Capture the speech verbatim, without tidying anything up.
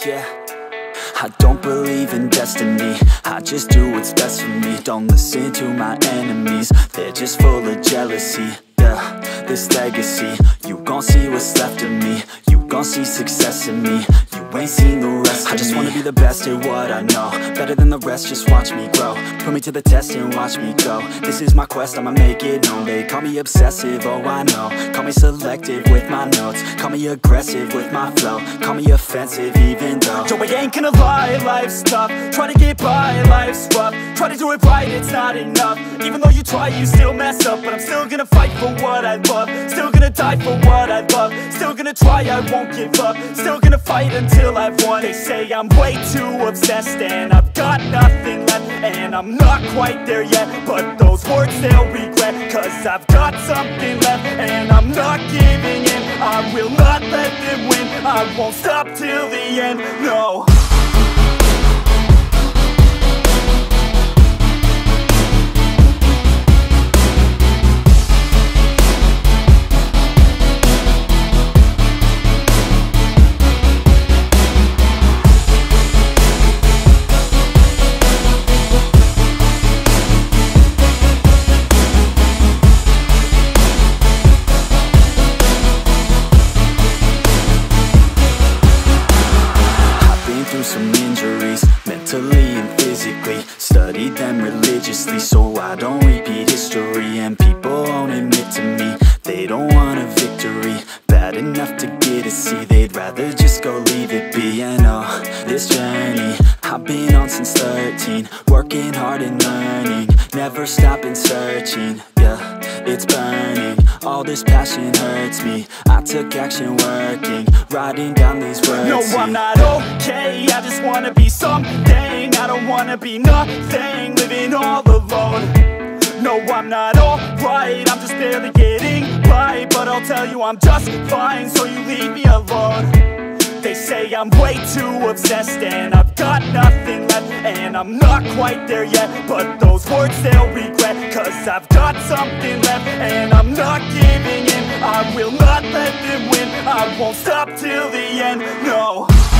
yeah. I don't believe in destiny, I just do what's best for me. Don't listen to my enemies, they're just full of jealousy. Yeah, this legacy, you gon' see what's left of me. You gon' see success in me, you ain't seen the rest of me. I just wanna be the best at what I know, better than the rest, just watch me grow. Put me to the test and watch me go. This is my quest, I'ma make it known. They call me obsessive, oh I know. Call me selective with my notes, call me aggressive with my flow. Call me offensive even though Joe, I ain't gonna lie, life's tough. Try to get by, life's rough. Try to do it right, it's not enough. Even though you try, you still mess up. But I'm still gonna fight for what I love, still gonna die for what I love. Still gonna try, I won't give up. Still gonna fight until I've won. They say I'm way too obsessed and I've got nothing left, and I'm not quite there yet, but those words they'll regret. Cause I've got something left and I'm not giving in. I will not let them win, I won't stop till the end, no. Through some injuries, mentally and physically. Studied them religiously so I don't repeat history. And people won't admit to me they don't want a victory bad enough to get a C. They'd rather just go leave it be. I know this journey I've been on since thirteen, working hard and learning, never stopping searching. Yeah, it's burning, all this passion hurts me. I took action working, writing down these words. No, I'm not okay, I just wanna be something. I don't wanna be nothing, living all alone. No, I'm not alright, I'm just barely getting by. But I'll tell you I'm just fine, so you leave me alone. They say I'm way too obsessed and I've got nothing left, and I'm not quite there yet, but those words they'll regret. Cause I've got something left and I'm not giving in. I will not let them win, I won't stop till the end, no.